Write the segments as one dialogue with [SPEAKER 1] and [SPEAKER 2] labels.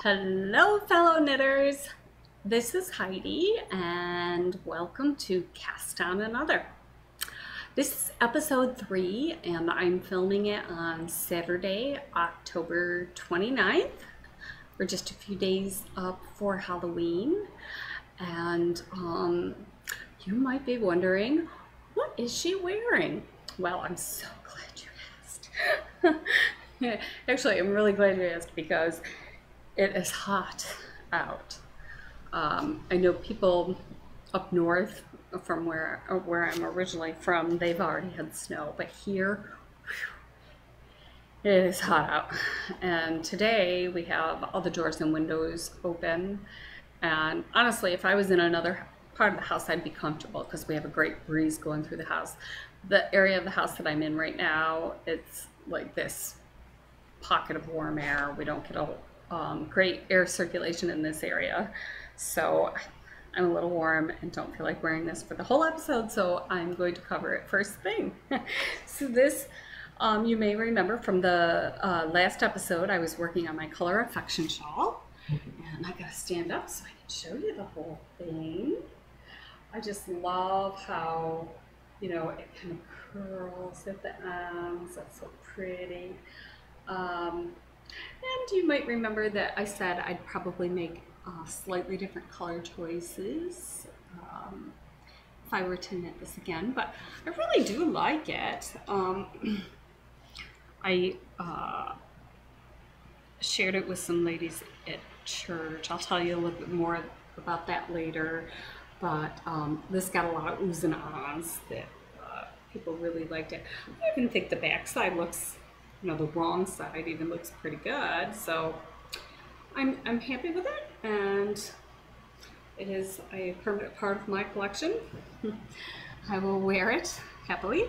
[SPEAKER 1] Hello, fellow knitters. This is Heidi, and welcome to Cast on Another. This is episode 3, and I'm filming it on Saturday, October 29th. We're just a few days up for Halloween, and you might be wondering, what is she wearing? Well, I'm so glad you asked. Actually, I'm really glad you asked because it is hot out. I know people up north from where I'm originally from, they've already had snow, but here, whew, it is hot out. And today we have all the doors and windows open. And honestly, if I was in another part of the house, I'd be comfortable because we have a great breeze going through the house. The area of the house that I'm in right now, it's like this pocket of warm air. We don't get a great air circulation in this area, so I'm a little warm and don't feel like wearing this for the whole episode, so I'm going to cover it first thing. So this, you may remember from the last episode, I was working on my Color Affection shawl, and I gotta stand up so I can show you the whole thing. I just love how, you know, it kind of curls at the ends. That's so pretty. And you might remember that I said I'd probably make slightly different color choices if I were to knit this again, but I really do like it. I shared it with some ladies at church. I'll tell you a little bit more about that later, but this got a lot of oohs and ahs that people really liked it. I even think the back side looks, you know, the wrong side even looks pretty good, so I'm happy with it, and it is a permanent part of my collection. I will wear it happily.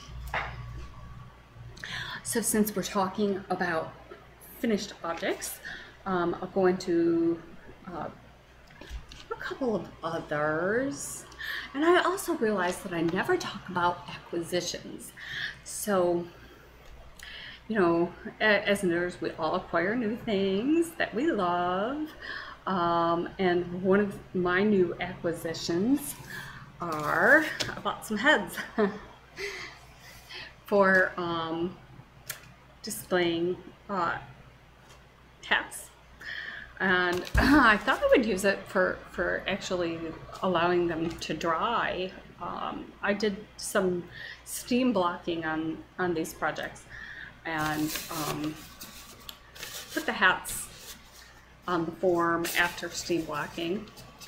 [SPEAKER 1] So since we're talking about finished objects, I'll go into a couple of others, and I also realized that I never talk about acquisitions. So, you know, as knitters, we all acquire new things that we love. And one of my new acquisitions are, I bought some heads for displaying hats. And I thought I would use it for actually allowing them to dry. I did some steam blocking on these projects, and put the hats on the form after steam blocking.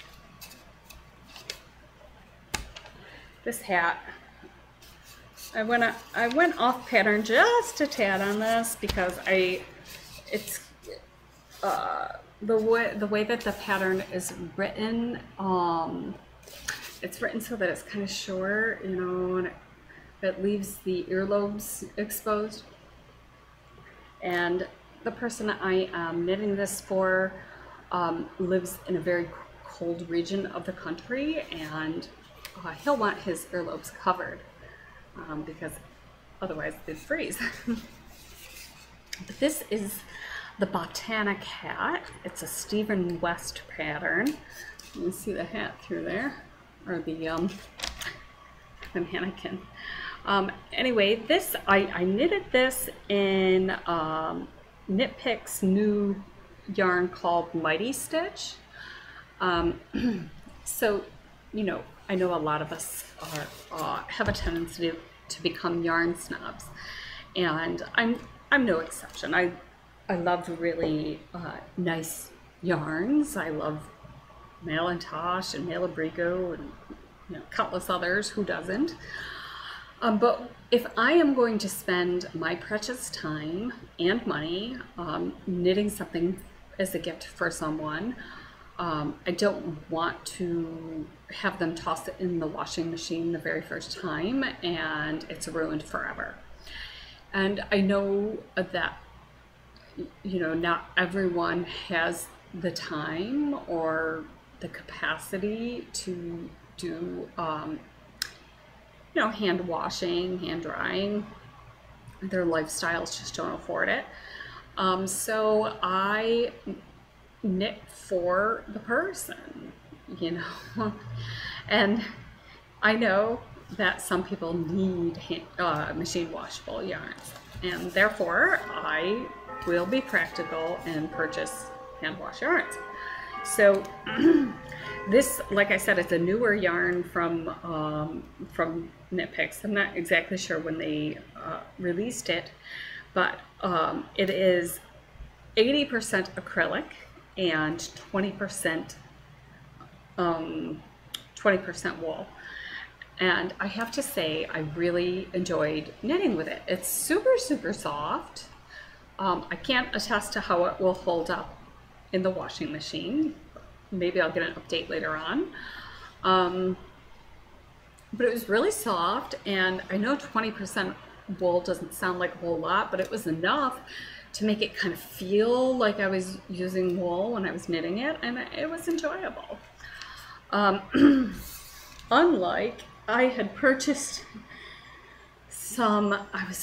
[SPEAKER 1] This hat, I went off pattern just a tad on this because it's the way that the pattern is written. It's written so that it's kind of short, you know, and it leaves the earlobes exposed. And the person I am knitting this for lives in a very cold region of the country, and he'll want his earlobes covered because otherwise they'd freeze. But this is the Botanic hat. It's a Stephen West pattern. You can see the hat through there, or the mannequin. Anyway, this I knitted this in Knit Pick's new yarn called Mighty Stitch. So, you know, I know a lot of us have a tendency to become yarn snobs, and I'm no exception. I love really nice yarns. I love Malintosh and Malabrigo and, you know, countless others. Who doesn't? But if I am going to spend my precious time and money knitting something as a gift for someone, I don't want to have them toss it in the washing machine the very first time and it's ruined forever. And I know that, you know, not everyone has the time or the capacity to do you know, hand washing, hand drying. Their lifestyles just don't afford it. So I knit for the person, you know. And I know that some people need machine washable yarns, and therefore I will be practical and purchase hand wash yarns. So this, like I said, it's a newer yarn from Knit Picks. I'm not exactly sure when they released it, but it is 80% acrylic and 20% 20% wool. And I have to say, I really enjoyed knitting with it. It's super, super soft. I can't attest to how it will hold up in the washing machine. Maybe I'll get an update later on. But it was really soft, and I know 20% wool doesn't sound like a whole lot, but it was enough to make it kind of feel like I was using wool when I was knitting it, and it was enjoyable. Unlike, I had purchased some,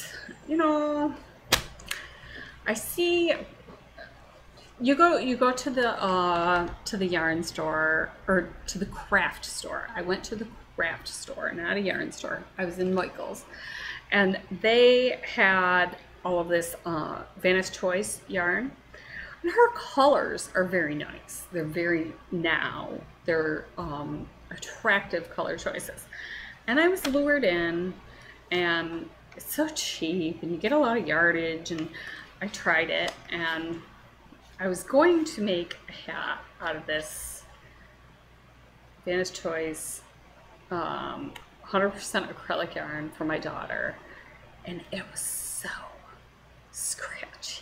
[SPEAKER 1] I see, you go to the yarn store, or to the craft store. I went to the craft store, not a yarn store. I was in Michael's, and they had all of this Vanna's Choice yarn. And her colors are very nice. They're attractive color choices. And I was lured in, and it's so cheap, and you get a lot of yardage, and I tried it, and I was going to make a hat out of this Vanna's Choice 100% acrylic yarn for my daughter, and it was so scratchy.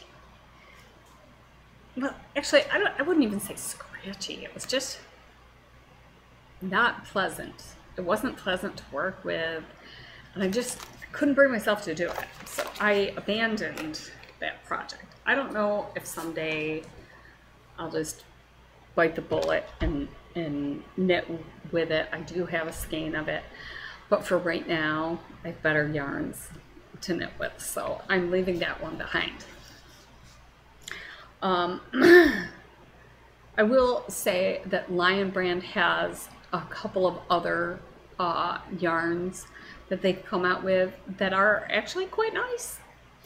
[SPEAKER 1] Well, actually, I wouldn't even say scratchy. It was just not pleasant. It wasn't pleasant to work with, and I just couldn't bring myself to do it. So I abandoned that project. I don't know if someday I'll just bite the bullet and knit with it. I do have a skein of it, but for right now, I have better yarns to knit with, so I'm leaving that one behind. I will say that Lion Brand has a couple of other yarns that they've come out with that are actually quite nice.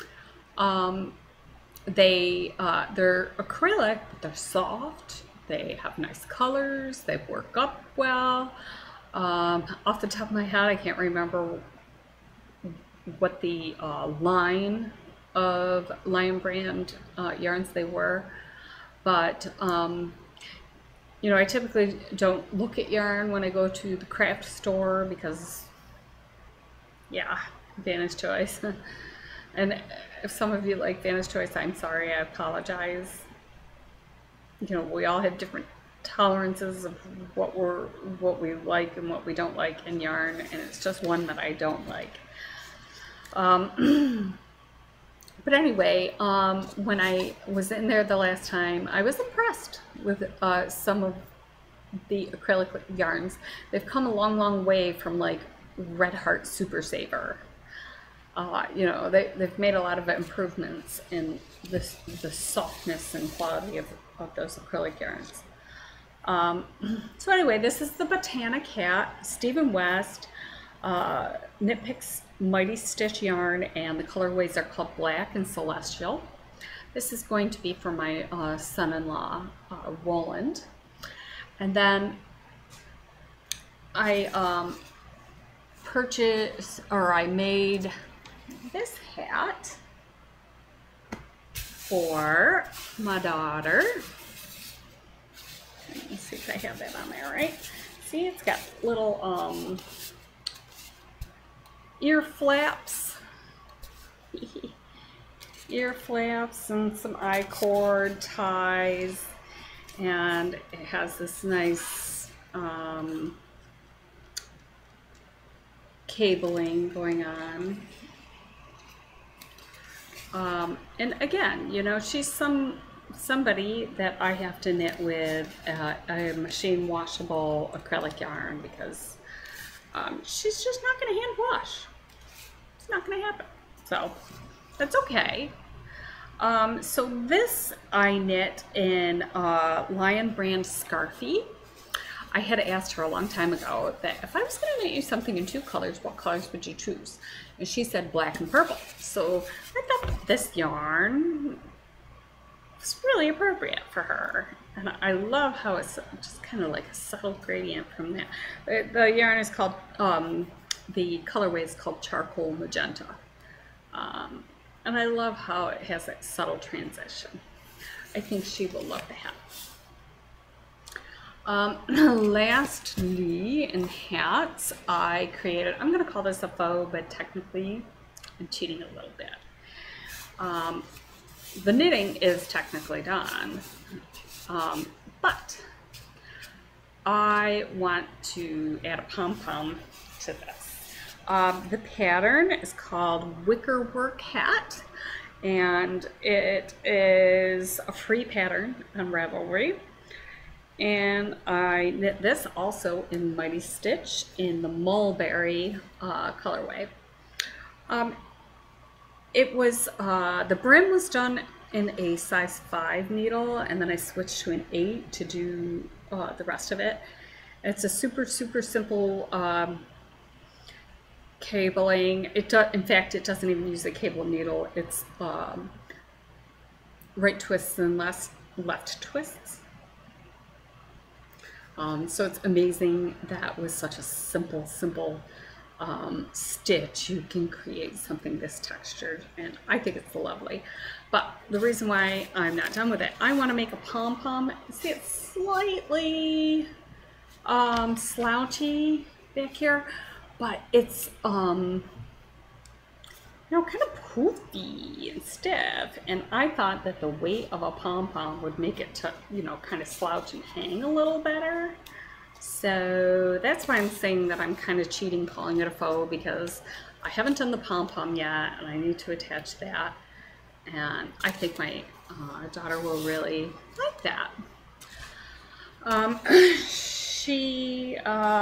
[SPEAKER 1] They're acrylic, but they're soft. They have nice colors. They work up well. Off the top of my head, I can't remember what the line of Lion Brand yarns they were, but I typically don't look at yarn when I go to the craft store because, yeah, Vanna's Choice. And if some of you like Vanna's Choice, I'm sorry, I apologize. We all have different tolerances of what we like and what we don't like in yarn, and it's just one that I don't like. But anyway, when I was in there the last time, I was impressed with some of the acrylic yarns. They've come a long, long way from like Red Heart Super Saver. They've made a lot of improvements in the softness and quality of those acrylic yarns. So anyway, this is the Botanic Hat, Stephen West, Knit Picks Mighty Stitch yarn, and the colorways are called Black and Celestial. This is going to be for my son-in-law, Roland. And then I I made this hat for my daughter. Let me see if I have that on there right. See, it's got little ear flaps, ear flaps, and some I-cord ties, and it has this nice cabling going on. And again, she's somebody that I have to knit with a machine washable acrylic yarn because she's just not going to hand wash. It's not going to happen. So that's okay. So this I knit in Lion Brand Scarfie. I had asked her a long time ago that if I was going to knit you something in 2 colors, what colors would you choose? And she said black and purple. So I thought this yarn was really appropriate for her. And I love how it's just kind of like a subtle gradient from that. The yarn is called, the colorway is called Charcoal Magenta. And I love how it has that subtle transition. I think she will love the hat. Lastly, in hats, I created, I'm going to call this a faux, but technically I'm cheating a little bit. The knitting is technically done, but I want to add a pom-pom to this. The pattern is called Wickerwork Hat, and it is a free pattern on Ravelry. And I knit this also in Mighty Stitch in the Mulberry colorway. It was, the brim was done in a size 5 needle, and then I switched to an 8 to do the rest of it. It's a super, super simple cabling. In fact, it doesn't even use a cable needle. It's right twists and left twists. So it's amazing that with such a simple stitch you can create something this textured, and I think it's lovely. But the reason why I'm not done with it, I want to make a pom-pom. See, it's slightly slouchy back here, but it's you know, kind of poofy and stiff, and I thought that the weight of a pom-pom would make it to, you know, kind of slouch and hang a little better. So that's why I'm saying that I'm kind of cheating calling it a faux, because I haven't done the pom-pom yet and I need to attach that, and I think my daughter will really like that. She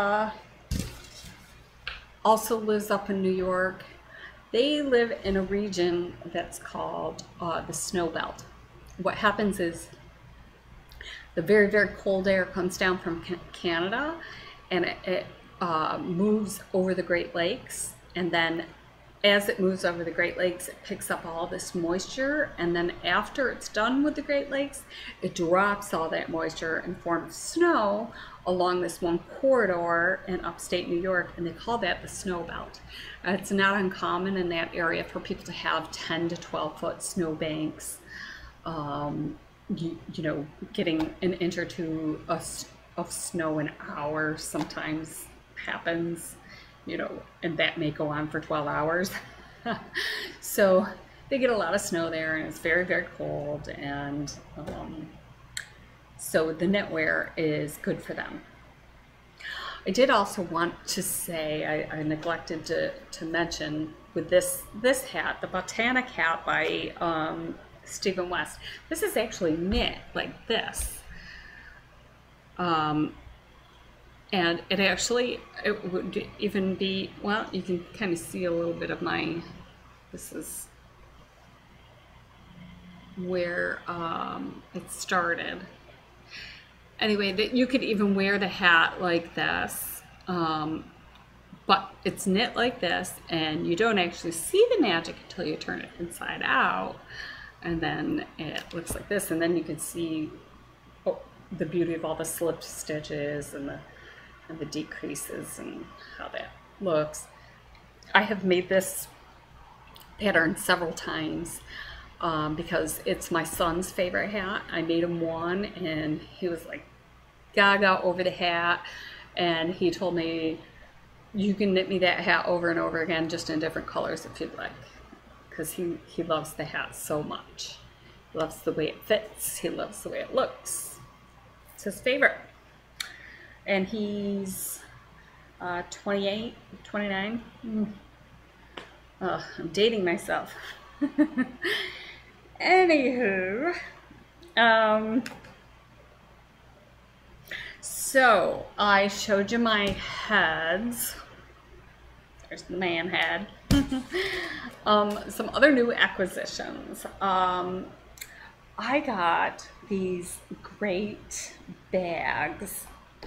[SPEAKER 1] also lives up in New York. They live in a region that's called the Snow Belt. What happens is the very, very cold air comes down from Canada, and it moves over the Great Lakes, and then as it moves over the Great Lakes, it picks up all this moisture, and then after it's done with the Great Lakes, it drops all that moisture and forms snow along this one corridor in upstate New York, and they call that the Snow Belt. It's not uncommon in that area for people to have 10 to 12 foot snow banks. You know, getting an inch or two of snow an hour sometimes happens, you know, and that may go on for 12 hours. So they get a lot of snow there, and it's very, very cold, and so the knitwear is good for them. I did also want to say, I neglected to mention with this hat, the Botanic hat by Stephen West. This is actually knit like this. And it actually, it would even be, well, you can kind of see a little bit of this is where it started. Anyway, that you could even wear the hat like this, but it's knit like this, and you don't actually see the magic until you turn it inside out, and then it looks like this, and then you can see the beauty of all the slip stitches and the decreases and how that looks. I have made this pattern several times because it's my son's favorite hat. I made him one, and he was like gaga over the hat, and he told me, you can knit me that hat over and over again, just in different colors if you'd like, because he loves the hat so much. He loves the way it fits, he loves the way it looks. It's his favorite. And he's 28, 29. Oh, I'm dating myself. Anywho, so I showed you my heads. There's the man head. Some other new acquisitions. I got these great bags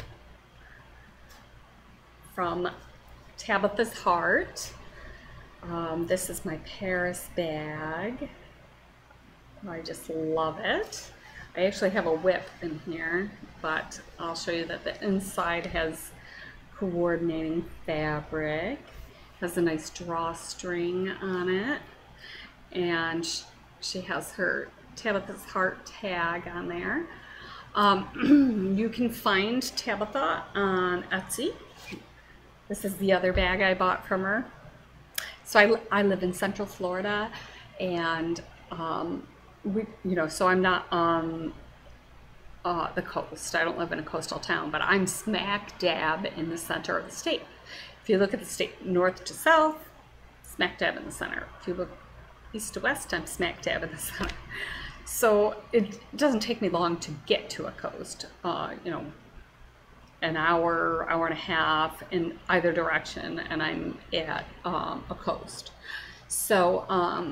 [SPEAKER 1] from Tabitha's Heart. This is my Paris bag. I just love it. I actually have a whip in here, but I'll show you that the inside has coordinating fabric, has a nice drawstring on it, and she has her Tabitha's Heart tag on there. You can find Tabitha on Etsy. This is the other bag I bought from her. So I live in Central Florida, and so I'm not on the coast. I don't live in a coastal town, but I'm smack dab in the center of the state. If you look at the state north to south, smack dab in the center. If you look east to west, I'm smack dab in the center. So it doesn't take me long to get to a coast. An hour, hour and a half in either direction, and I'm at a coast. So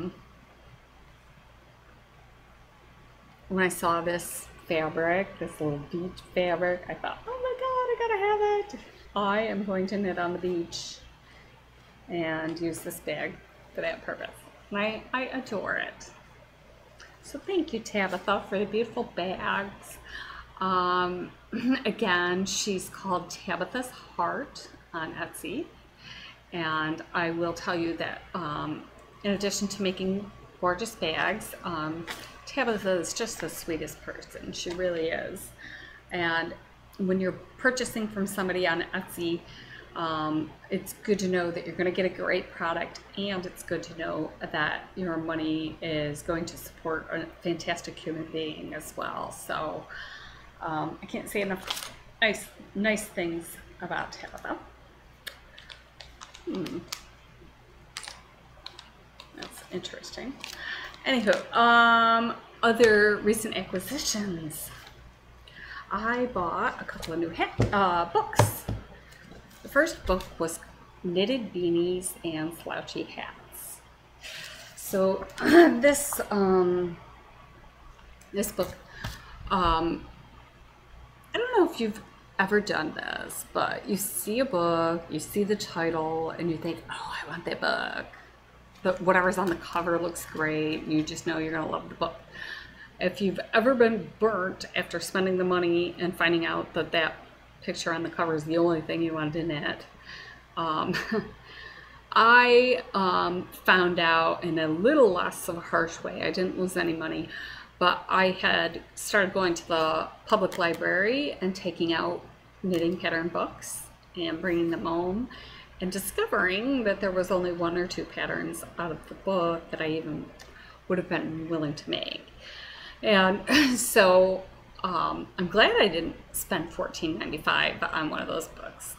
[SPEAKER 1] when I saw this fabric, this little beach fabric, I thought, oh my God, I gotta have it. I am going to knit on the beach and use this bag for that purpose. And I adore it. So thank you, Tabitha, for the beautiful bags. Again, she's called Tabitha's Heart on Etsy, and I will tell you that in addition to making gorgeous bags, Tabitha is just the sweetest person. She really is. And when you're purchasing from somebody on Etsy, it's good to know that you're going to get a great product, and it's good to know that your money is going to support a fantastic human being as well. So I can't say enough nice things about Tabitha. That's interesting. Anywho, other recent acquisitions. I bought a couple of new books. The first book was Knitted Beanies and Slouchy Hats. So this book, I don't know if you've ever done this, but you see a book, you see the title, and you think, oh, I want that book. But whatever's on the cover looks great. You just know you're going to love the book. If you've ever been burnt after spending the money and finding out that that picture on the cover is the only thing you wanted to knit, I found out in a little less of a harsh way. I didn't lose any money, but I had started going to the public library and taking out knitting pattern books and bringing them home, and discovering that there was only 1 or 2 patterns out of the book that I even would have been willing to make. And so I'm glad I didn't spend $14.95 on one of those books.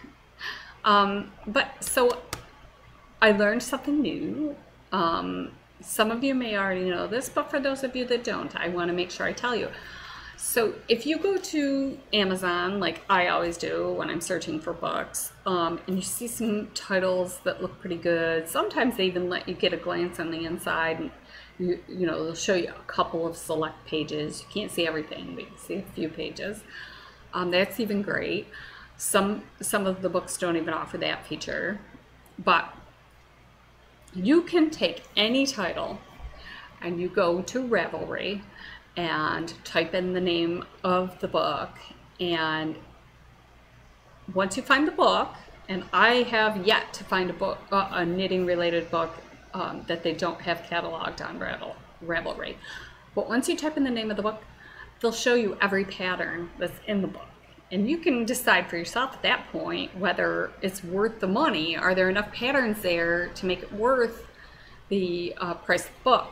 [SPEAKER 1] But so I learned something new. Some of you may already know this, but for those of you that don't, I want to make sure I tell you. So if you go to Amazon, like I always do when I'm searching for books, and you see some titles that look pretty good, sometimes they even let you get a glance on the inside, and you know, they'll show you a couple of select pages. You can't see everything, but you can see a few pages. That's even great. Some of the books don't even offer that feature, but you can take any title and you go to Ravelry and type in the name of the book, and once you find the book, and I have yet to find a book, a knitting related book that they don't have cataloged on Ravelry, but once you type in the name of the book, they'll show you every pattern that's in the book, and you can decide for yourself at that point whether it's worth the money. Are there enough patterns there to make it worth the price of the book?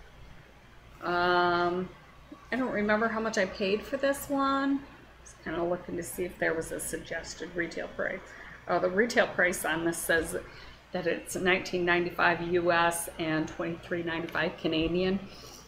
[SPEAKER 1] I don't remember how much I paid for this one. Just kind of looking to see if there was a suggested retail price. Oh, the retail price on this says that it's $19.95 US and $23.95 Canadian.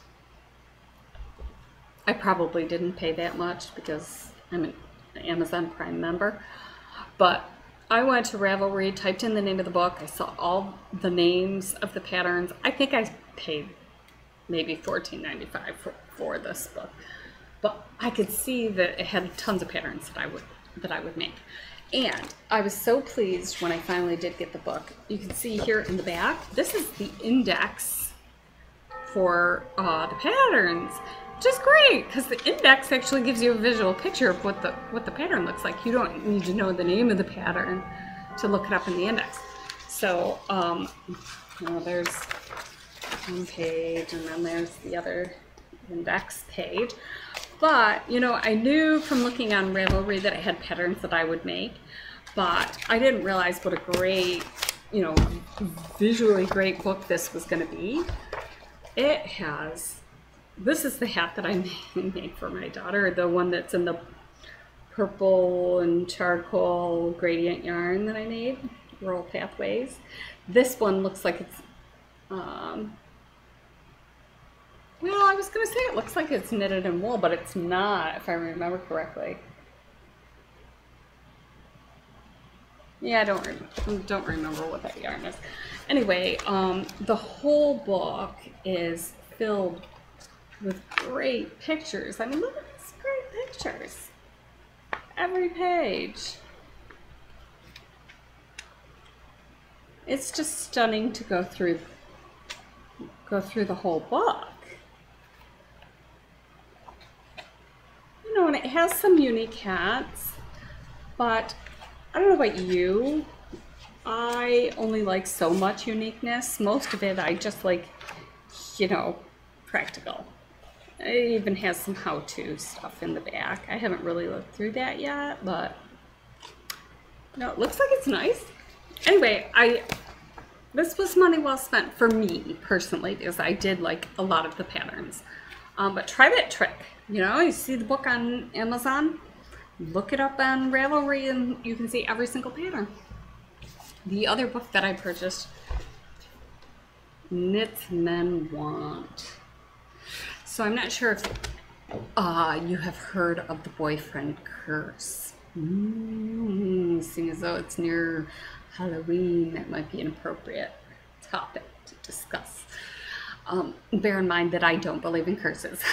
[SPEAKER 1] I probably didn't pay that much because I'm an Amazon Prime member, but I went to Ravelry, typed in the name of the book. I saw all the names of the patterns. I think I paid maybe $14.95 for this book, but I could see that it had tons of patterns that I would make. And I was so pleased when I finally did get the book. You can see here in the back, this is the index for the patterns, which is great because the index actually gives you a visual picture of what the pattern looks like. You don't need to know the name of the pattern to look it up in the index. So there's one page, and then there's the other index page. But I knew from looking on Ravelry that I had patterns that I would make, but I didn't realize what a great, visually great book this was going to be. It has, this is the hat that I made for my daughter, the one that's in the purple and charcoal gradient yarn that I made, Rural Pathways. This one looks like it's, well, I was going to say it looks like it's knitted in wool, but it's not, if I remember correctly. Yeah, I don't remember what that yarn is. Anyway, the whole book is filled with great pictures. I mean, look at these great pictures. Every page. It's just stunning to go through the whole book. And it has some unique hats, but I don't know about you. I only like so much uniqueness. Most of it I just like, practical. It even has some how-to stuff in the back. I haven't really looked through that yet, but it looks like it's nice. Anyway, this was money well spent for me personally, because I did like a lot of the patterns. But try that trick. You see the book on Amazon, look it up on Ravelry, and you can see every single pattern. The other book that I purchased, Knits Men Want. So I'm not sure if you have heard of the boyfriend curse. Seeing as though it's near Halloween, that might be an appropriate topic to discuss. Bear in mind that I don't believe in curses.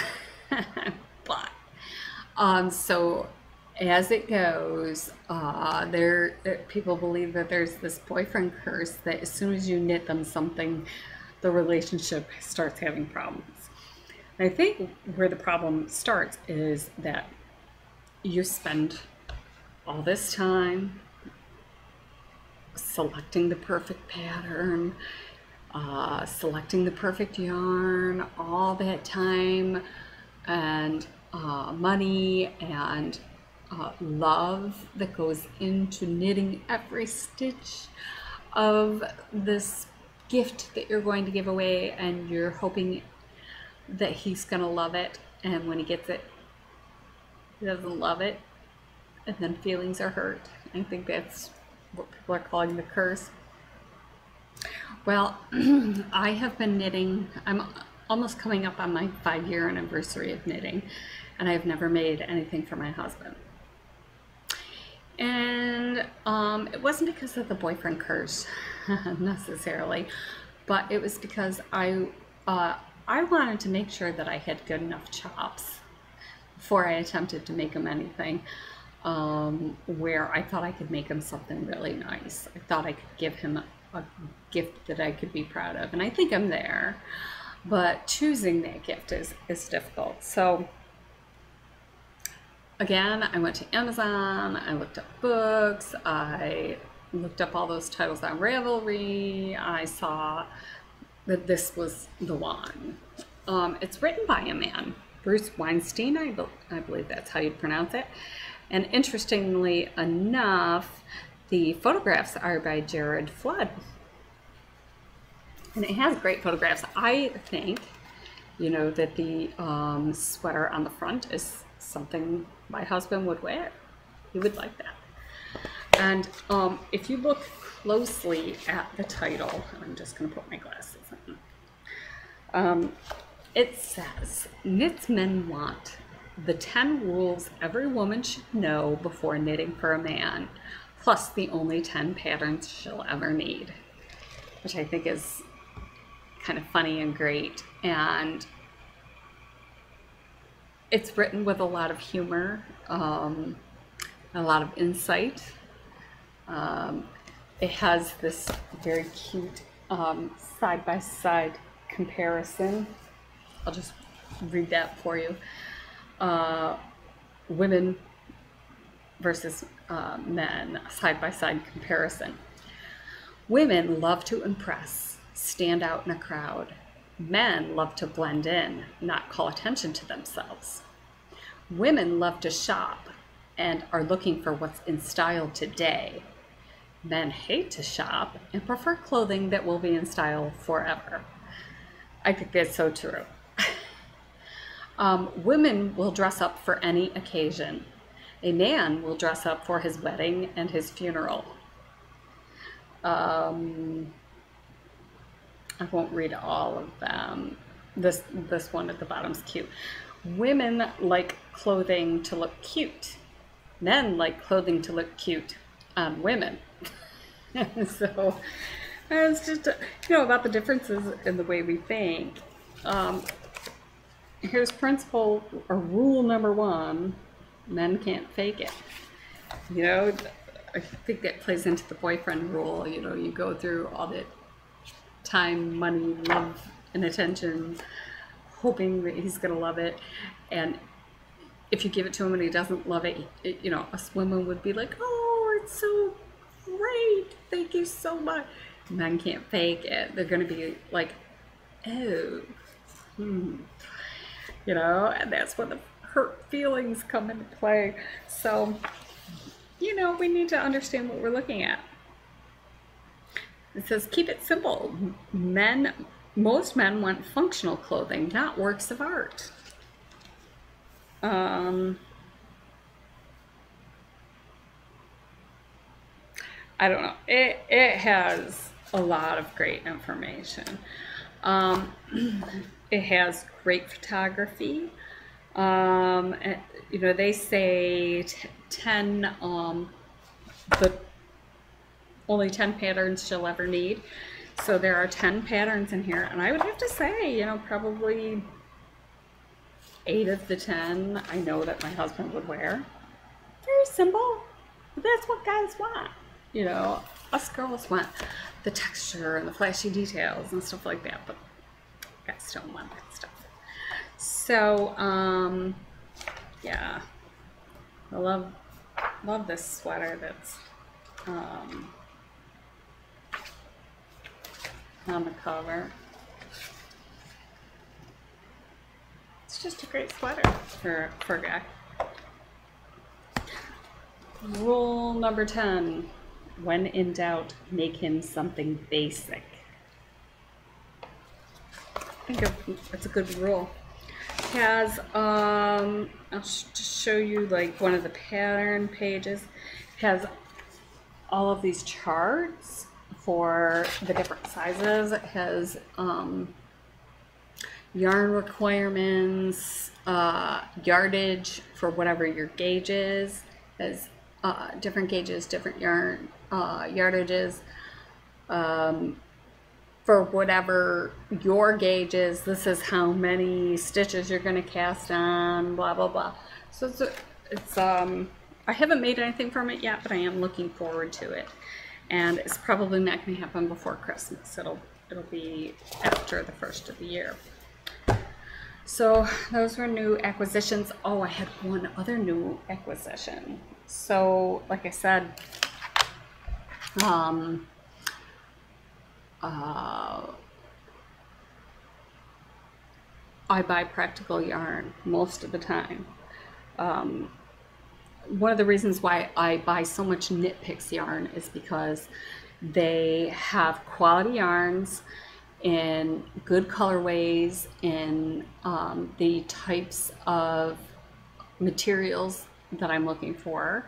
[SPEAKER 1] But so as it goes, people believe that there's this boyfriend curse that as soon as you knit them something, the relationship starts having problems. And I think where the problem starts is that you spend all this time selecting the perfect pattern, selecting the perfect yarn, all that time and money and love that goes into knitting every stitch of this gift that you're going to give away, and you're hoping that he's gonna love it, and when he gets it, he doesn't love it, and then feelings are hurt. I think that's what people are calling the curse. Well, I have been knitting, I'm almost coming up on my 5-year anniversary of knitting, and I've never made anything for my husband. And it wasn't because of the boyfriend curse necessarily, but it was because I wanted to make sure that I had good enough chops before I attempted to make him anything, where I thought I could make him something really nice. I thought I could give him a gift that I could be proud of, and I think I'm there, but choosing that gift is difficult. So again, I went to Amazon, I looked up books, I looked up all those titles on Ravelry, I saw that this was the one. It's written by a man, Bruce Weinstein, I believe that's how you pronounce it. And interestingly enough, the photographs are by Jared Flood. And it has great photographs. I think, that the sweater on the front is something my husband would wear. He would like that. And if you look closely at the title, I'm just going to put my glasses on. It says, Knits Men Want, the 10 rules every woman should know before knitting for a man. plus the only 10 patterns she'll ever need, which I think is kind of funny and great. And it's written with a lot of humor, a lot of insight. It has this very cute side-by-side comparison. I'll just read that for you. Women versus men, side-by-side comparison. Women love to impress, stand out in a crowd. Men love to blend in, not call attention to themselves. Women love to shop and are looking for what's in style today. Men hate to shop and prefer clothing that will be in style forever. I think that's so true. Women will dress up for any occasion. A man will dress up for his wedding and his funeral. I won't read all of them. This one at the bottom's cute. Women like clothing to look cute. Men like clothing to look cute on women. So it's just, about the differences in the way we think. Here's principle or rule number 1. Men can't fake it. I think that plays into the boyfriend rule. You go through all the time, money, love, and attention, hoping that he's going to love it. And if you give it to him and he doesn't love it, us women would be like, oh, it's so great. Thank you so much. Men can't fake it. They're going to be like, oh, and that's when the hurt feelings come into play. So, we need to understand what we're looking at. It says, keep it simple. Most men want functional clothing, not works of art. I don't know. It has a lot of great information. It has great photography. They say 10, only 10 patterns she'll ever need. So there are 10 patterns in here, and I would have to say, probably 8 of the 10 I know that my husband would wear. Very simple, but that's what guys want. Us girls want the texture and the flashy details and stuff like that, but guys don't want that stuff. So, yeah, I love this sweater that's on the cover. It's just a great sweater for a guy. Rule number 10, when in doubt, make him something basic. I think it's a good rule. It has, I'll just show you like one of the pattern pages. It has all of these charts for the different sizes. It has yarn requirements, yardage for whatever your gauge is. It has different gauges, different yarn yardages. For whatever your gauge is, this is how many stitches you're going to cast on, blah blah blah. So it's I haven't made anything from it yet, but I am looking forward to it, and it's probably not going to happen before Christmas. It'll be after the first of the year. So those were new acquisitions. Oh, I had one other new acquisition. So like I said, I buy practical yarn most of the time. One of the reasons why I buy so much Knit Picks yarn is because they have quality yarns in good colorways, in the types of materials that I'm looking for.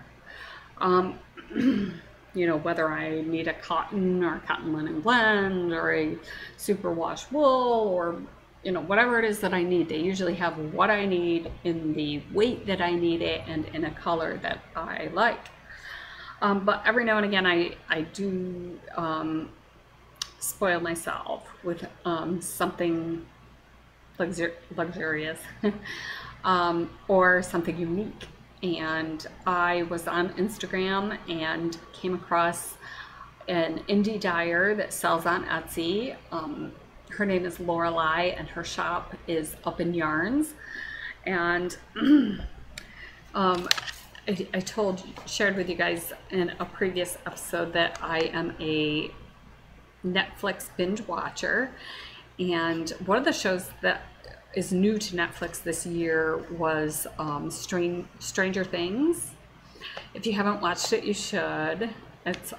[SPEAKER 1] Whether I need a cotton or a cotton linen blend or a superwash wool or, whatever it is that I need. They usually have what I need in the weight that I need it and in a color that I like. But every now and again, I do spoil myself with something luxurious or something unique. And I was on Instagram and came across an indie dyer that sells on Etsy. Her name is Lorelei, and her shop is Up in Yarns. And I shared with you guys in a previous episode that I am a Netflix binge watcher, and one of the shows that is new to Netflix this year was Stranger Things. If you haven't watched it, you should. It's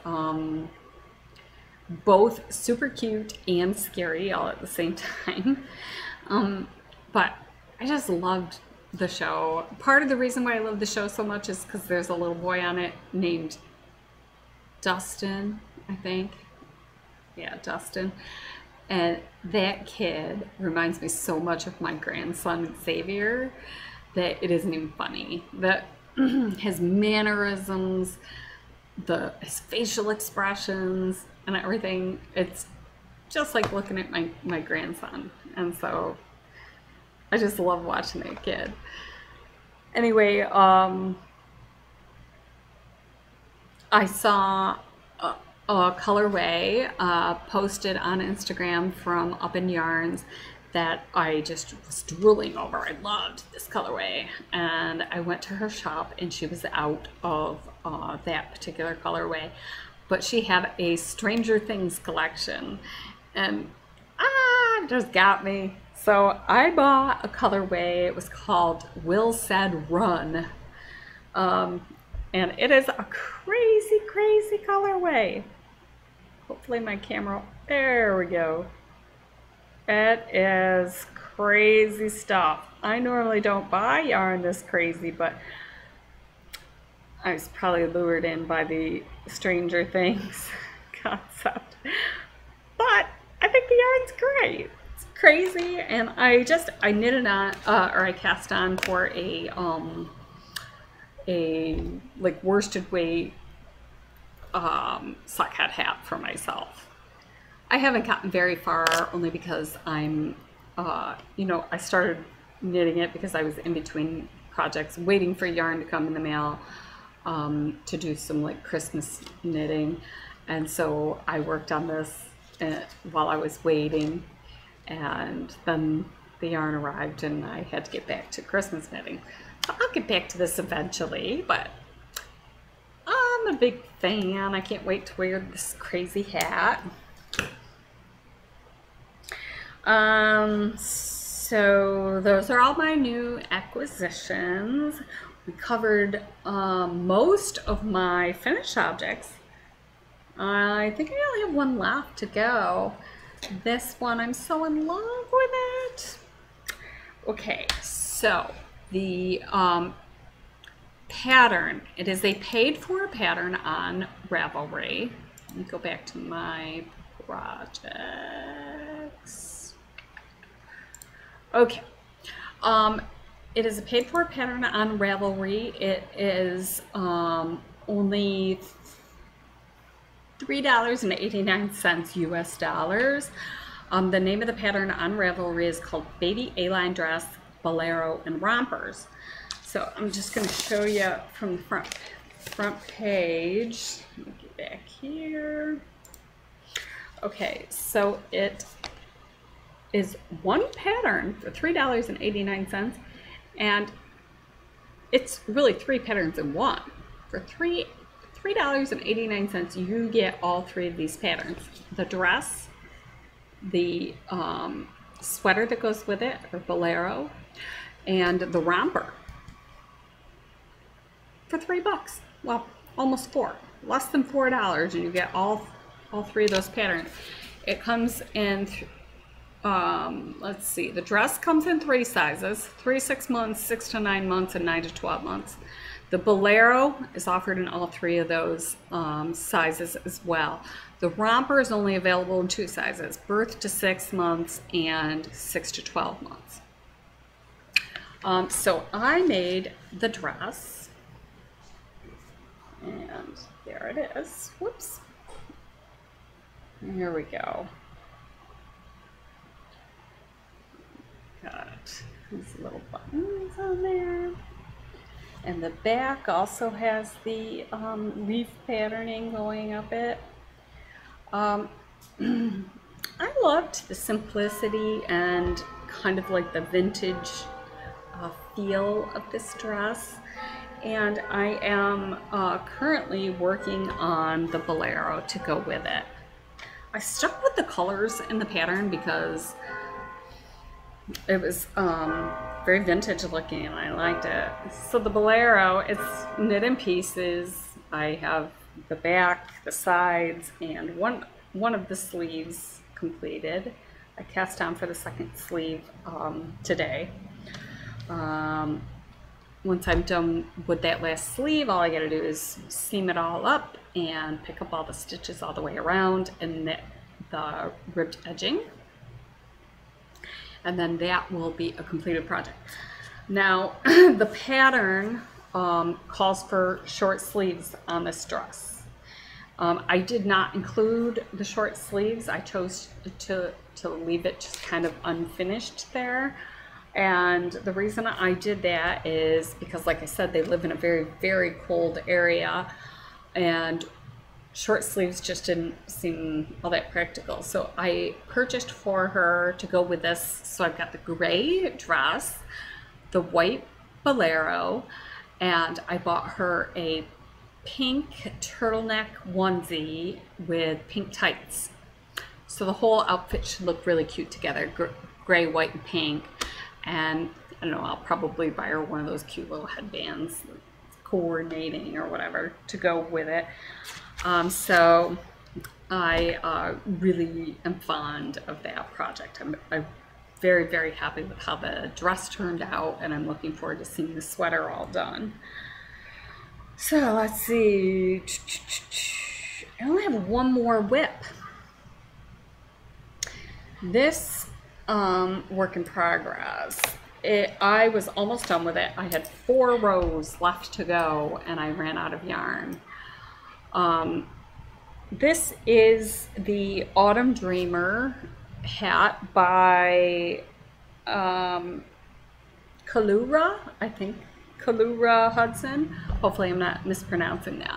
[SPEAKER 1] both super cute and scary all at the same time. But I just loved the show. Part of the reason why I love the show so much is because there's a little boy on it named Dustin, I think. Yeah, Dustin. And that kid reminds me so much of my grandson Xavier that it isn't even funny. That his mannerisms, his facial expressions and everything, it's just like looking at my grandson. And so I just love watching that kid. Anyway, I saw a colorway posted on Instagram from Up in Yarns that I just was drooling over. I loved this colorway, and I went to her shop and she was out of that particular colorway, but she had a Stranger Things collection, and it just got me. So I bought a colorway. It was called Will Said Run, and it is a crazy, crazy colorway. Hopefully my camera, there we go. It is crazy stuff. I normally don't buy yarn this crazy, but I was probably lured in by the Stranger Things concept. But I think the yarn's great. It's crazy, and I knitted on, or I cast on for a like worsted weight sock hat for myself. I haven't gotten very far, only because I'm, you know, I started knitting it because I was in between projects, waiting for yarn to come in the mail to do some like Christmas knitting. And so I worked on this while I was waiting, and then the yarn arrived and I had to get back to Christmas knitting. So I'll get back to this eventually, but I'm a big fan. I can't wait to wear this crazy hat. So those are all my new acquisitions. We covered most of my finished objects. I think I only have one left to go. This one, I'm so in love with it. Okay, so the pattern, it is a paid for pattern on Ravelry. Let me go back to my projects. Okay, it is a paid for pattern on Ravelry. It is only $3.89 US dollars. The name of the pattern on Ravelry is called Baby A-Line Dress, Bolero, and Rompers. So I'm just going to show you from the front page. Let me get back here. Okay, so it is one pattern for $3.89, and it's really three patterns in one. For $3.89, you get all three of these patterns: the dress, the sweater that goes with it, or bolero, and the romper for $3. Well, almost $4, less than $4, and you get all three of those patterns. It comes in let's see, the dress comes in 3 sizes: 3 to 6 months, 6 to 9 months, and 9 to 12 months. The bolero is offered in all 3 of those sizes as well. The romper is only available in 2 sizes: birth to 6 months and 6 to 12 months. So I made the dress, And there it is. Whoops. Here we go. Got these little buttons on there. And the back also has the leaf patterning going up it. I loved the simplicity and kind of like the vintage feel of this dress. And I am currently working on the bolero to go with it. I stuck with the colors in the pattern because it was very vintage looking and I liked it. So the bolero, it's knit in pieces. I have the back, the sides, and one of the sleeves completed. I cast on for the second sleeve today. Once I'm done with that last sleeve, all I gotta do is seam it all up and pick up all the stitches all the way around and knit the ribbed edging. And then that will be a completed project. Now, the pattern calls for short sleeves on this dress. I did not include the short sleeves. I chose to leave it just kind of unfinished there. And the reason I did that is because, like I said, they live in a very, very cold area, and short sleeves just didn't seem all that practical. So I purchased for her to go with this. So I've got the gray dress, the white bolero, and I bought her a pink turtleneck onesie with pink tights. So the whole outfit should look really cute together, gray, white, and pink. And I don't know, I'll probably buy her one of those cute little headbands, coordinating or whatever, to go with it. So I really am fond of that project. I'm very, very happy with how the dress turned out, and I'm looking forward to seeing the sweater all done. So let's see. I only have one more whip. This work in progress. I was almost done with it. I had 4 rows left to go and I ran out of yarn. This is the Autumn Dreamer hat by Kalura, I think. Kalura Hudson. Hopefully I'm not mispronouncing that.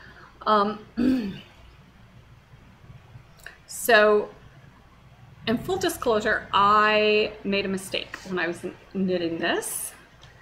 [SPEAKER 1] So, in full disclosure, I made a mistake when I was knitting this.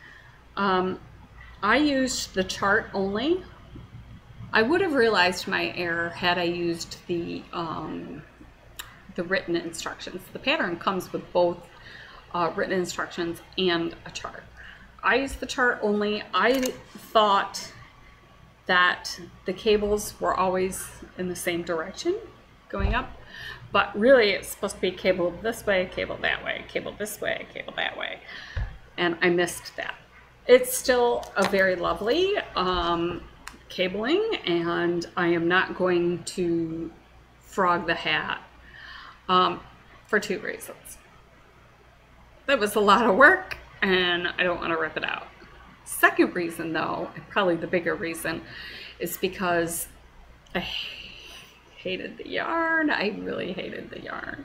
[SPEAKER 1] I used the chart only. I would have realized my error had I used the written instructions. The pattern comes with both written instructions and a chart. I used the chart only. I thought that the cables were always in the same direction going up, but really it's supposed to be cable this way, cable that way, cable this way, cable that way, and I missed that. It's still a very lovely cabling, and I am not going to frog the hat for 2 reasons. That was a lot of work and I don't want to rip it out. Second reason, though, and probably the bigger reason, is because I hated the yarn. I really hated the yarn.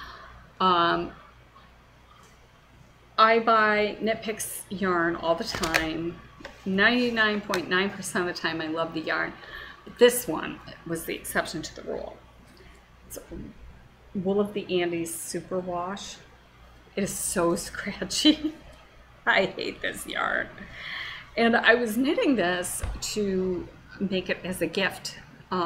[SPEAKER 1] I buy Knit Picks yarn all the time. 99.9% of the time I love the yarn. But this one was the exception to the rule. It's Wool of the Andes Superwash. It is so scratchy. I hate this yarn. And I was knitting this to make it as a gift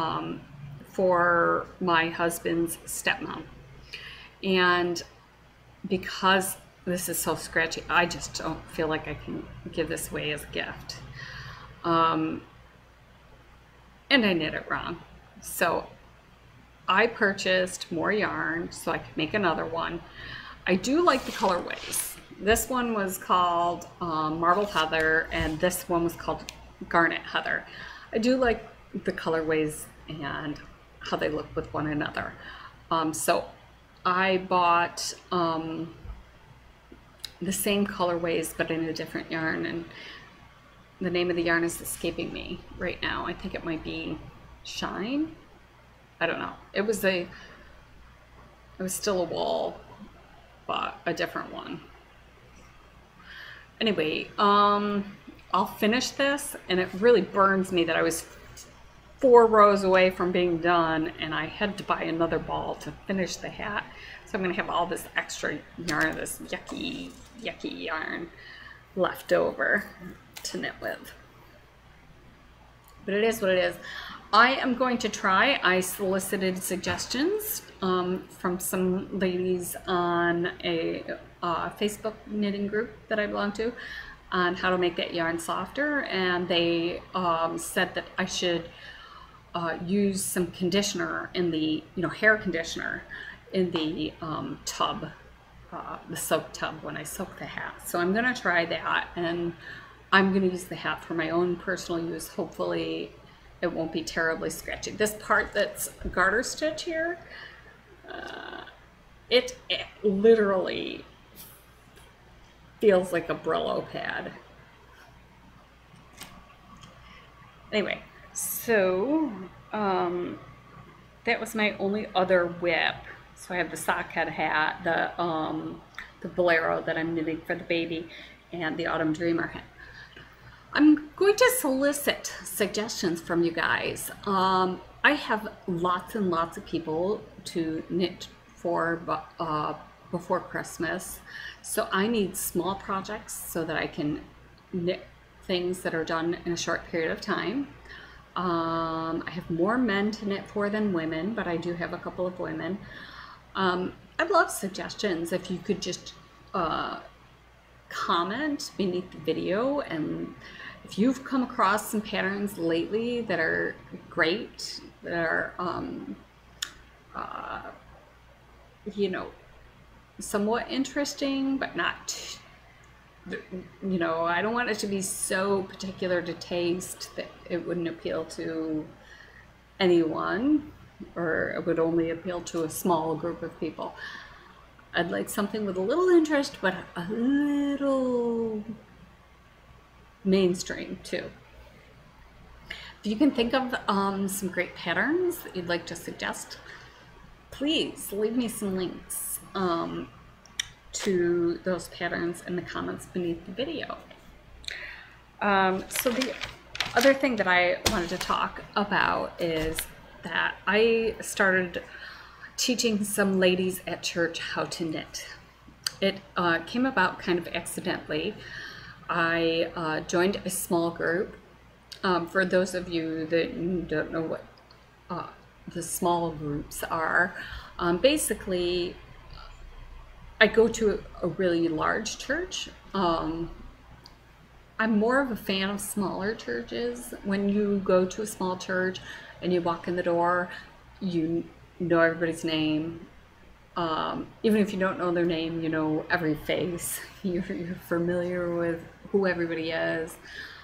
[SPEAKER 1] for my husband's stepmom. And because this is so scratchy, I just don't feel like I can give this away as a gift. And I knit it wrong. So I purchased more yarn so I could make another one. I do like the colorways. This one was called Marble Heather, and this one was called Garnet Heather. I do like the colorways and how they look with one another. So I bought the same colorways but in a different yarn, and the name of the yarn is escaping me right now. I think it might be Shine. I don't know. It was still a wool, but a different one. Anyway, I'll finish this, and it really burns me that I was 4 rows away from being done, and I had to buy another ball to finish the hat. So I'm gonna have all this extra yarn, this yucky yarn left over to knit with. But it is what it is. I am going to try. I solicited suggestions from some ladies on a Facebook knitting group that I belong to on how to make that yarn softer, and they said that I should use some conditioner in the, hair conditioner in the tub, the soak tub when I soak the hat. So I'm gonna try that, and I'm gonna use the hat for my own personal use. Hopefully it won't be terribly scratchy. This part that's garter stitch here, it literally feels like a Brillo pad. Anyway, so that was my only other whip. So I have the sockhead hat, the bolero that I'm knitting for the baby, and the autumn dreamer hat. I'm going to solicit suggestions from you guys. I have lots and lots of people to knit for before Christmas, so I need small projects so that I can knit things that are done in a short period of time. I have more men to knit for than women, but I do have a couple of women. I'd love suggestions. If you could just comment beneath the video, and if you've come across some patterns lately that are great, that are somewhat interesting, but not, I don't want it to be so particular to taste that it wouldn't appeal to anyone, or it would only appeal to a small group of people. I'd like something with a little interest, but a little mainstream too. If you can think of some great patterns that you'd like to suggest, please leave me some links to those patterns in the comments beneath the video. So the other thing that I wanted to talk about is that I started teaching some ladies at church how to knit. It came about kind of accidentally. I joined a small group. For those of you that don't know what the small groups are, basically I go to a really large church. I'm more of a fan of smaller churches. When you go to a small church and you walk in the door, you know everybody's name. Even if you don't know their name, you know every face. You're familiar with who everybody is.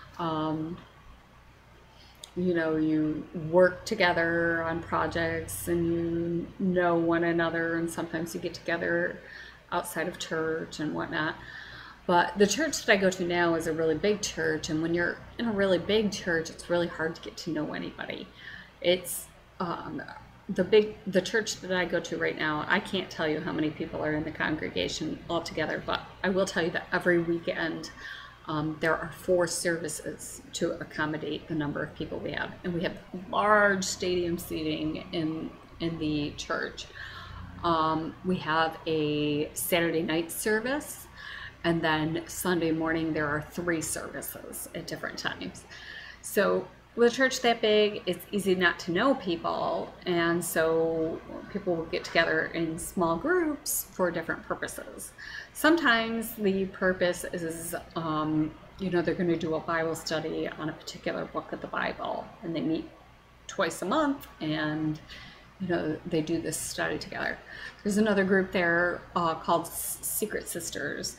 [SPEAKER 1] You work together on projects, and you know one another, and sometimes you get together outside of church and whatnot. But the church that I go to now is a really big church, and when you're in a really big church, it's really hard to get to know anybody. It's the church that I go to right now, I can't tell you how many people are in the congregation altogether, but I will tell you that every weekend there are 4 services to accommodate the number of people we have, and we have large stadium seating in the church. We have a Saturday night service, and then Sunday morning there are 3 services at different times. So with a church that big, it's easy not to know people, and so people will get together in small groups for different purposes. Sometimes the purpose is, they're going to do a Bible study on a particular book of the Bible, and they meet twice a month, and they do this study together. There's another group there called Secret Sisters.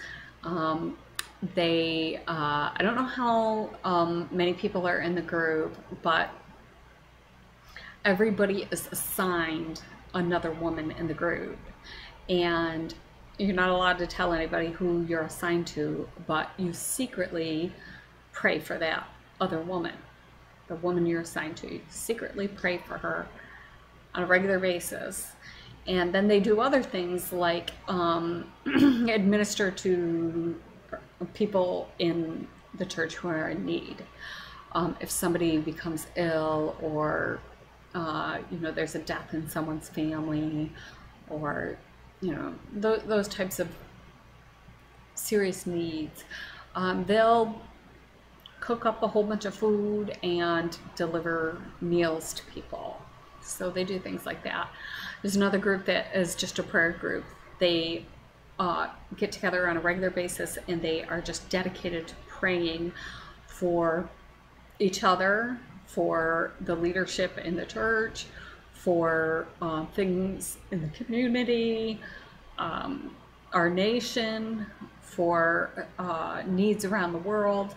[SPEAKER 1] I don't know how many people are in the group, but everybody is assigned another woman in the group, and you're not allowed to tell anybody who you're assigned to, but you secretly pray for that other woman, the woman you're assigned to. You secretly pray for her on a regular basis. And then they do other things like administer to people in the church who are in need. If somebody becomes ill, or there's a death in someone's family, or those types of serious needs, they'll cook up a whole bunch of food and deliver meals to people. So they do things like that. There's another group that is just a prayer group. They get together on a regular basis, and they are just dedicated to praying for each other, for the leadership in the church, for things in the community, our nation, for needs around the world.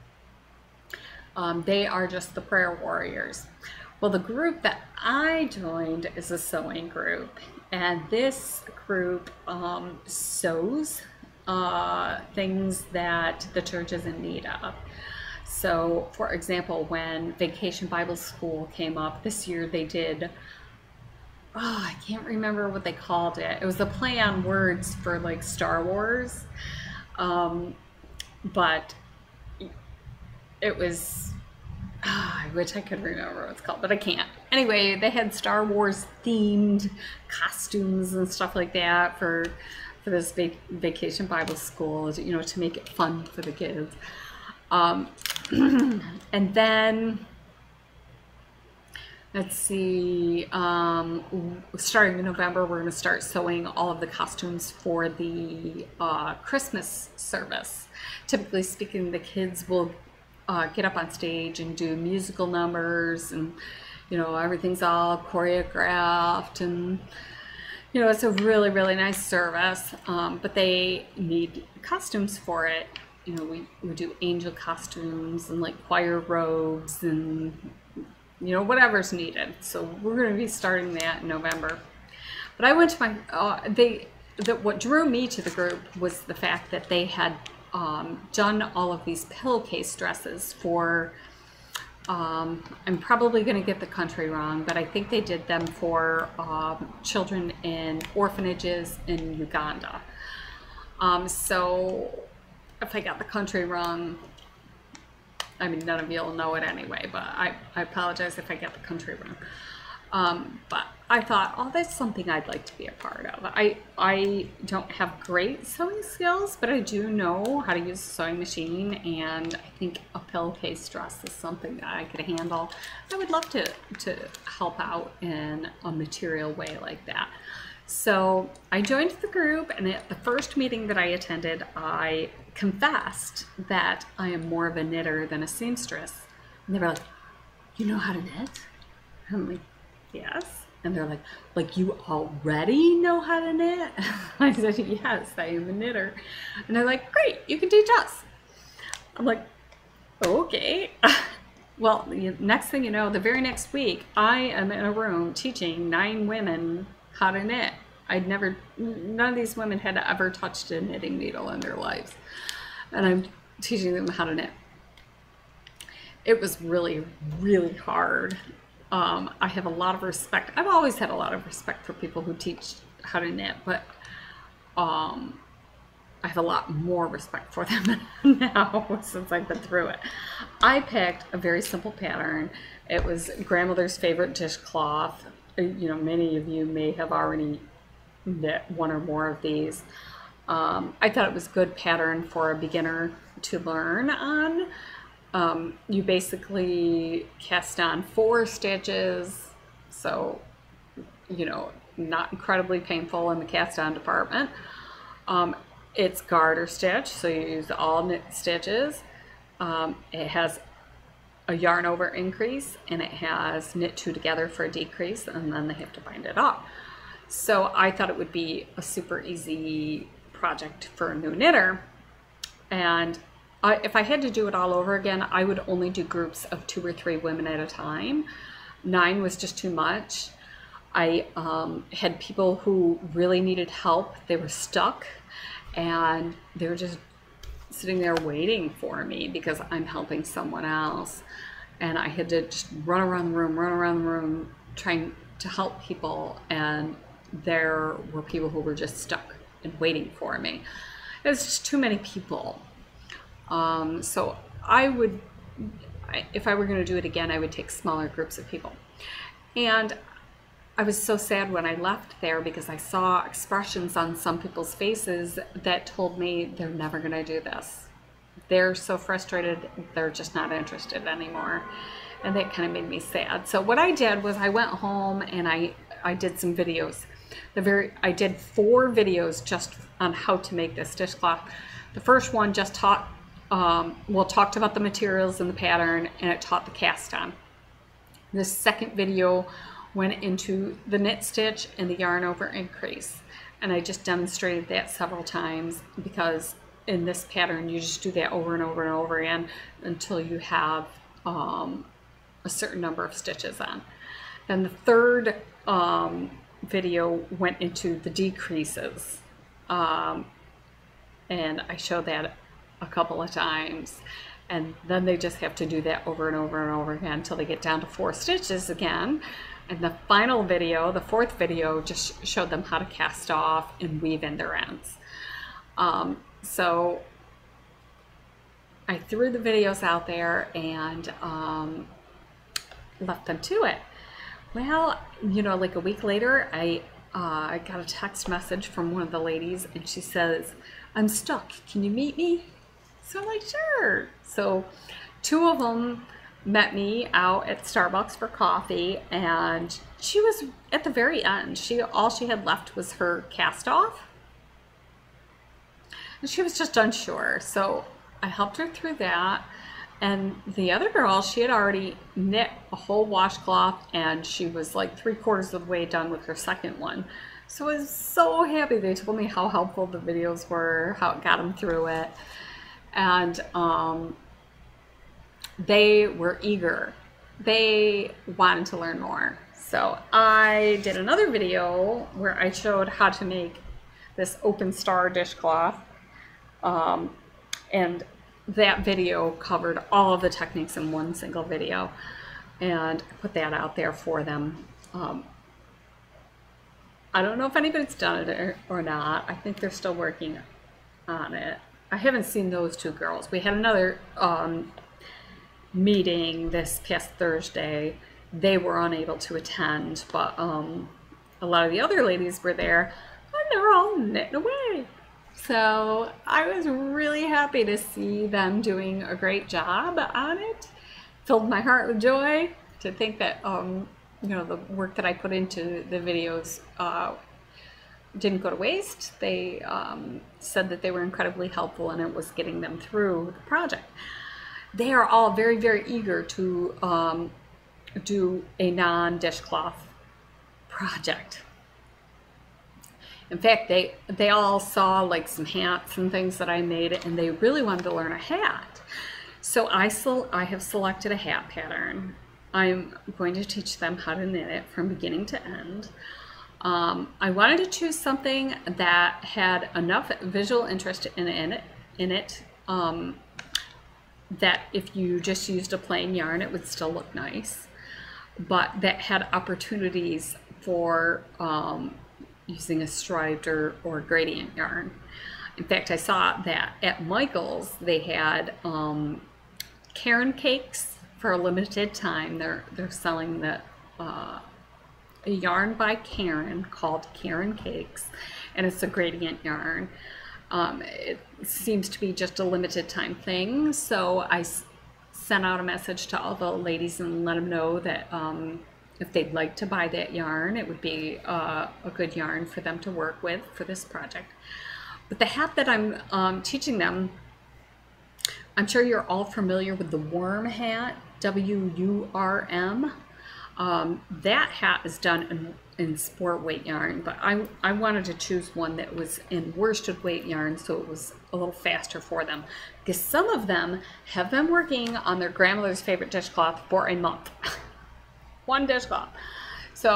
[SPEAKER 1] They are just the prayer warriors. Well, the group that I joined is a sewing group, and this group sews things that the church is in need of. So, for example, when Vacation Bible School came up this year, they did, I can't remember what they called it. It was a play on words for like Star Wars, but it was, I wish I could remember what it's called, but I can't. Anyway, they had Star Wars themed costumes and stuff like that for this Vacation Bible School, to make it fun for the kids. And then, let's see, starting in November, we're going to start sewing all of the costumes for the Christmas service. Typically speaking, the kids will get up on stage and do musical numbers, and everything's all choreographed, and it's a really, really nice service, but they need costumes for it. We do angel costumes and like choir robes and whatever's needed. So we're going to be starting that in November. But I went to my what drew me to the group was the fact that they had done all of these pillowcase dresses for, I'm probably going to get the country wrong, but I think they did them for children in orphanages in Uganda. So if I got the country wrong, I mean, none of you will know it anyway, but I apologize if I get the country wrong. But I thought, oh, that's something I'd like to be a part of. I don't have great sewing skills, but I do know how to use a sewing machine, and I think a pillowcase dress is something that I could handle. I would love to help out in a material way like that. So I joined the group, and at the first meeting that I attended, I confessed that I am more of a knitter than a seamstress. And they were like, you know how to knit? I'm like, yes. And they're like you already know how to knit? I said, yes, I am a knitter. And they're like, great, you can teach us. I'm like, okay. Well, next thing you know, the very next week, I am in a room teaching 9 women how to knit. None of these women had ever touched a knitting needle in their lives. And I'm teaching them how to knit. It was really, really hard. I have a lot of respect. I've always had a lot of respect for people who teach how to knit, but I have a lot more respect for them now since I've been through it. I picked a very simple pattern. It was grandmother's favorite dishcloth. Many of you may have already knit one or more of these. I thought it was a good pattern for a beginner to learn on. You basically cast on 4 stitches, so not incredibly painful in the cast on department. It's garter stitch, so you use all knit stitches. It has a yarn over increase, and it has knit 2 together for a decrease, and then they have to bind it up. So I thought it would be a super easy project for a new knitter, and if I had to do it all over again, I would only do groups of 2 or 3 women at a time. 9 was just too much. I had people who really needed help. They were stuck, and they were just sitting there waiting for me because I'm helping someone else. And I had to just run around the room, trying to help people. And there were people who were just stuck and waiting for me. It was just too many people. So if I were going to do it again, I would take smaller groups of people. And I was so sad when I left there because I saw expressions on some people's faces that told me they're never going to do this. They're so frustrated, they're just not interested anymore. And that kind of made me sad. So what I did was I went home and I did some videos. I did 4 videos just on how to make this dishcloth. The first one just talked about the materials and the pattern, and it taught the cast on. The second video went into the knit stitch and the yarn over increase, and I just demonstrated that several times because in this pattern you just do that over and over and over again until you have a certain number of stitches on. And the third video went into the decreases, and I showed that a couple of times, and then they just have to do that over and over and over again until they get down to 4 stitches again. And the final video, the 4th video, just showed them how to cast off and weave in their ends. So I threw the videos out there and left them to it. Well, you know, like a week later, I got a text message from one of the ladies, and she says, "I'm stuck. Can you meet me?" So I'm like, sure. So 2 of them met me out at Starbucks for coffee, and she was at the very end. All she had left was her cast off, and she was just unsure. So I helped her through that. And the other girl, she had already knit a whole washcloth, and she was like 3/4 of the way done with her second one. So I was so happy. They told me how helpful the videos were, how it got them through it. And they were eager. They wanted to learn more. So I did another video where I showed how to make this open star dishcloth. And that video covered all of the techniques in one single video, and I put that out there for them. I don't know if anybody's done it or not. I think they're still working on it. I haven't seen those 2 girls. We had another meeting this past Thursday. They were unable to attend, but a lot of the other ladies were there, and they're all knitting away. So I was really happy to see them doing a great job on it. Filled my heart with joy to think that you know, the work that I put into the videos didn't go to waste. They said that they were incredibly helpful, and it was getting them through the project. They are all very, very eager to do a non-dishcloth project. In fact, they all saw like some hats and things that I made, and they really wanted to learn a hat. So I have selected a hat pattern. I'm going to teach them how to knit it from beginning to end. I wanted to choose something that had enough visual interest in it that if you just used a plain yarn, it would still look nice, but that had opportunities for using a striped or gradient yarn. In fact, I saw that at Michael's they had Caron cakes for a limited time. They're selling a yarn by Caron called Caron Cakes, and it's a gradient yarn. It seems to be just a limited time thing, so I sent out a message to all the ladies and let them know that if they'd like to buy that yarn, it would be a good yarn for them to work with for this project. But the hat that I'm teaching them, I'm sure you're all familiar with the worm hat, W-U-R-M. That hat is done in sport weight yarn, but I wanted to choose one that was in worsted weight yarn, so it was a little faster for them, because some of them have been working on their grandmother's favorite dishcloth for a month. One dishcloth. So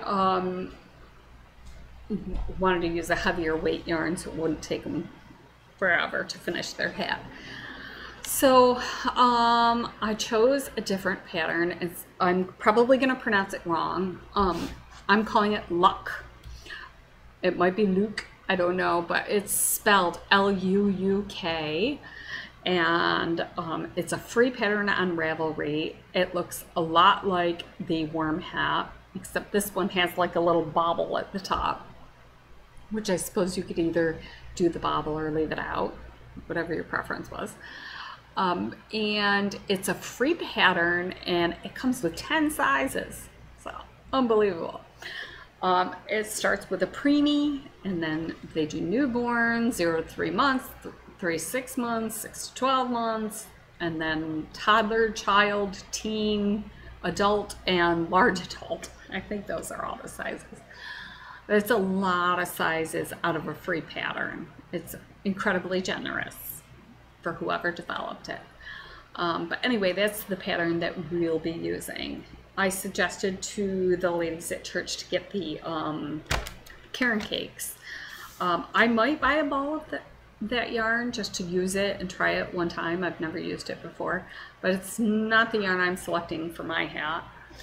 [SPEAKER 1] I wanted to use a heavier weight yarn so it wouldn't take them forever to finish their hat. So I chose a different pattern. I'm probably going to pronounce it wrong. I'm calling it Luck. It might be Luke, I don't know, but it's spelled L-U-U-K. And it's a free pattern on Ravelry. It looks a lot like the worm hat, except this one has like a little bobble at the top, which I suppose you could either do the bobble or leave it out, whatever your preference was. And it's a free pattern, and it comes with 10 sizes, so unbelievable. It starts with a preemie, and then they do newborn, 0 to 3 months, 3 to 6 months, 6 to 12 months, and then toddler, child, teen, adult, and large adult. I think those are all the sizes. It's a lot of sizes out of a free pattern. It's incredibly generous for whoever developed it. But anyway, that's the pattern that we'll be using. I suggested to the ladies at church to get the Caron cakes. I might buy a ball of that yarn just to use it and try it one time. I've never used it before, but it's not the yarn I'm selecting for my hat.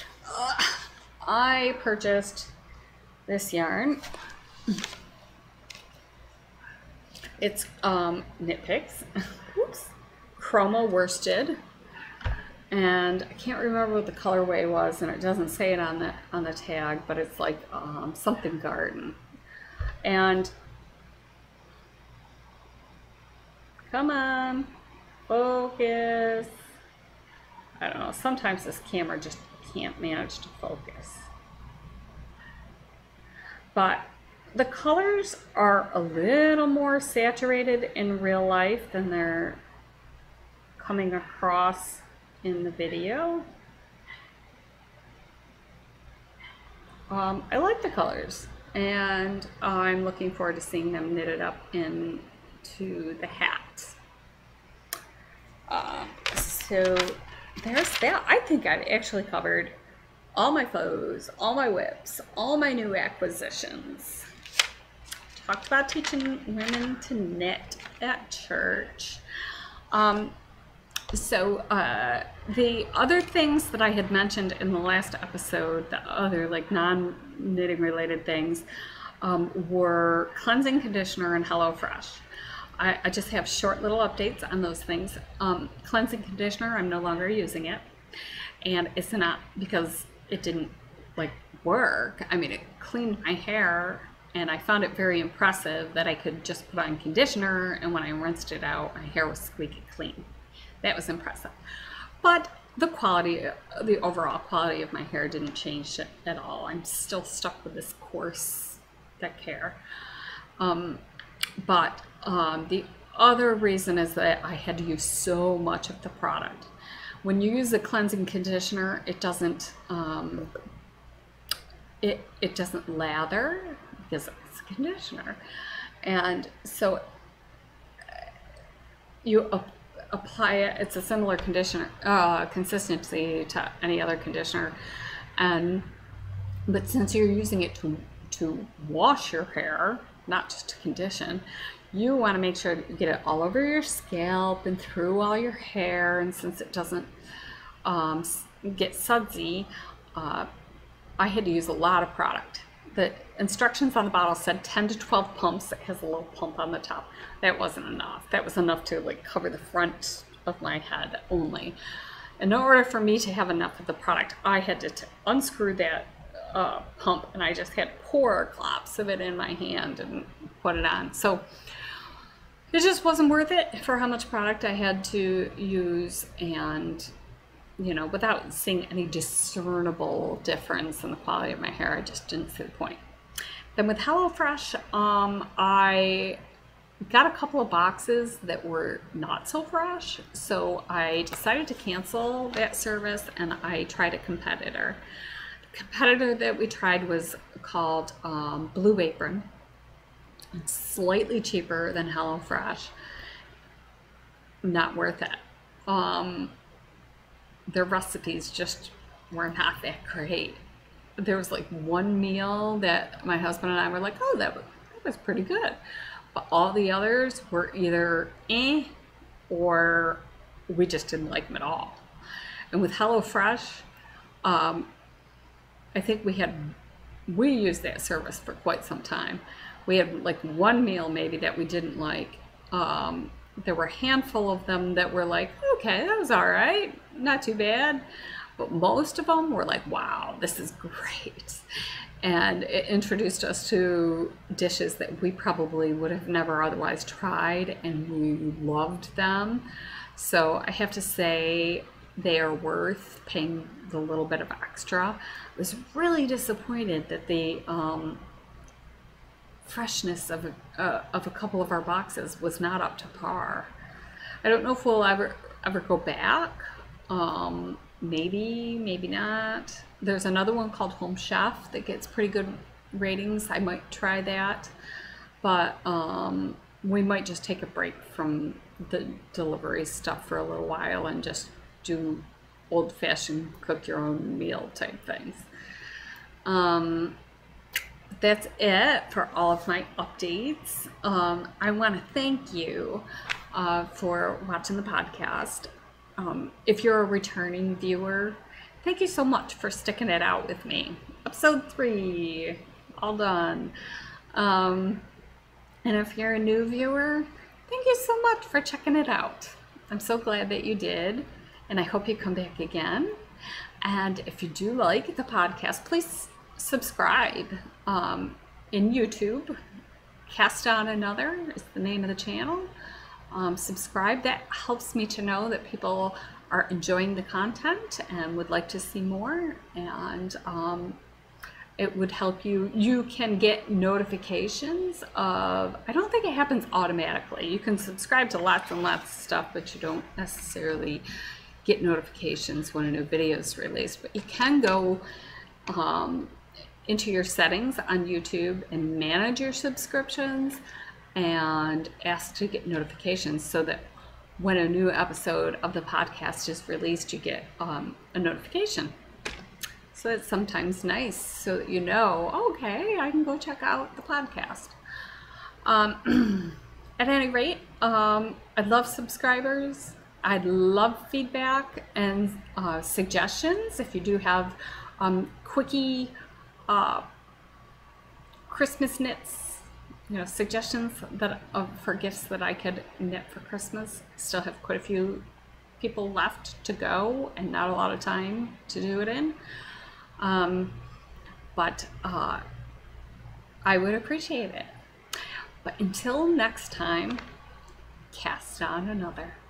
[SPEAKER 1] I purchased this yarn. It's Knit Picks. Oops. Chroma worsted, and I can't remember what the colorway was, and it doesn't say it on the tag, but it's like something garden. And come on, focus. I don't know, sometimes this camera just can't manage to focus. But the colors are a little more saturated in real life than they're coming across in the video. I like the colors, and I'm looking forward to seeing them knitted up into the hat. So there's that. I think I've actually covered all my faux, all my whips, all my new acquisitions. Talked about teaching women to knit at church. The other things that I had mentioned in the last episode, the other like non-knitting related things, were cleansing conditioner and HelloFresh. I just have short little updates on those things. Cleansing conditioner, I'm no longer using it, and it's not because it didn't like work. I mean, it cleaned my hair, and I found it very impressive that I could just put on conditioner, and when I rinsed it out, my hair was squeaky clean. That was impressive. But the quality, the overall quality of my hair didn't change at all. I'm still stuck with this coarse, thick hair. The other reason is that I had to use so much of the product. When you use a cleansing conditioner, it doesn't it doesn't lather because it's a conditioner, and so you apply it. It's a similar conditioner consistency to any other conditioner, but since you're using it to wash your hair, not just to condition, you want to make sure that you get it all over your scalp and through all your hair. And since it doesn't get sudsy, I had to use a lot of product. The instructions on the bottle said 10 to 12 pumps. It has a little pump on the top. That wasn't enough. That was enough to like cover the front of my head only. In order for me to have enough of the product, I had to unscrew that pump, and I just had to pour clops of it in my hand and put it on. So it just wasn't worth it for how much product I had to use, and you know, without seeing any discernible difference in the quality of my hair, I just didn't see the point. Then with HelloFresh, I got a couple of boxes that were not so fresh, so I decided to cancel that service, and I tried a competitor. The competitor that we tried was called Blue Apron. It's slightly cheaper than HelloFresh. Not worth it. Their recipes just were not that great. There was like one meal that my husband and I were like, oh, that was pretty good. but all the others were either or we just didn't like them at all. And with HelloFresh, I think we used that service for quite some time. We had like one meal maybe that we didn't like. There were a handful of them that were like, okay, that was all right, not too bad. But most of them were like, wow, this is great. And it introduced us to dishes that we probably would have never otherwise tried, and we loved them. So I have to say they are worth paying the little bit of extra. I was really disappointed that the freshness of a couple of our boxes was not up to par. I don't know if we'll ever go back. Maybe not. There's another one called Home Chef that gets pretty good ratings. I might try that, but we might just take a break from the delivery stuff for a little while and just do old-fashioned cook your own meal type things. That's it for all of my updates. I want to thank you for watching the podcast. If you're a returning viewer, thank you so much for sticking it out with me. Episode 3, all done. And if you're a new viewer, thank you so much for checking it out. I'm so glad that you did, and I hope you come back again. And if you do like the podcast, please subscribe in YouTube. Cast on Another is the name of the channel. Subscribe. That helps me to know that people are enjoying the content and would like to see more, and it would help you. You can get notifications of, I don't think it happens automatically. You can subscribe to lots and lots of stuff, but you don't necessarily get notifications when a new video is released. But you can go into your settings on YouTube and manage your subscriptions and ask to get notifications, so that when a new episode of the podcast is released, you get a notification. So it's sometimes nice, so that you know, okay, I can go check out the podcast. At any rate, I'd love subscribers. I'd love feedback and suggestions. If you do have quickie Christmas knits, suggestions that for gifts that I could knit for Christmas. I still have quite a few people left to go and not a lot of time to do it in. But I would appreciate it. But until next time, cast on another.